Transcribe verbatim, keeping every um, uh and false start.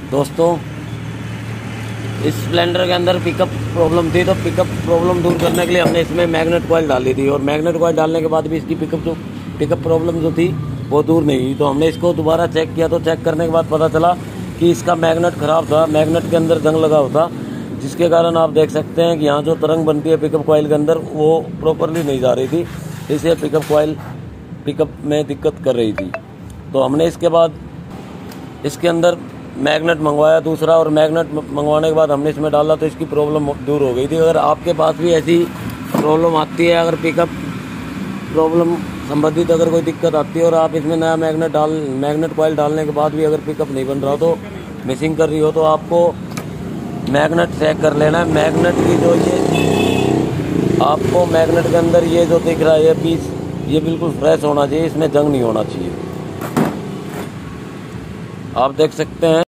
दोस्तों, इस स्प्लेंडर के अंदर पिकअप प्रॉब्लम थी, तो पिकअप प्रॉब्लम दूर करने के लिए हमने इसमें मैग्नेट कॉइल डाली थी, और मैग्नेट कॉइल डालने के बाद भी इसकी पिकअप जो पिकअप प्रॉब्लम जो थी वो दूर नहीं हुई। तो हमने इसको दोबारा चेक किया, तो चेक करने के बाद पता चला कि इसका मैग्नेट ख़राब था, मैग्नेट के अंदर जंग लगा होता, जिसके कारण आप देख सकते हैं कि यहाँ जो तरंग बनती है पिकअप कॉइल के अंदर वो प्रॉपरली नहीं जा रही थी, इसलिए पिकअप कॉइल पिकअप में दिक्कत कर रही थी। तो हमने इसके बाद इसके अंदर मैग्नेट मंगवाया दूसरा, और मैग्नेट मंगवाने के बाद हमने इसमें डाला तो इसकी प्रॉब्लम दूर हो गई थी। अगर आपके पास भी ऐसी प्रॉब्लम आती है, अगर पिकअप प्रॉब्लम संबंधित अगर कोई दिक्कत आती है और आप इसमें नया मैग्नेट डाल मैग्नेट कॉइल डालने के बाद भी अगर पिकअप नहीं बन रहा हो, तो मिसिंग कर रही हो, तो आपको मैग्नेट चेक कर लेना है। मैग्नेट की जो ये आपको मैग्नेट के अंदर ये जो दिख रहा है ये पीस, ये बिल्कुल फ्रेश होना चाहिए, इसमें जंग नहीं होना चाहिए। आप देख सकते हैं।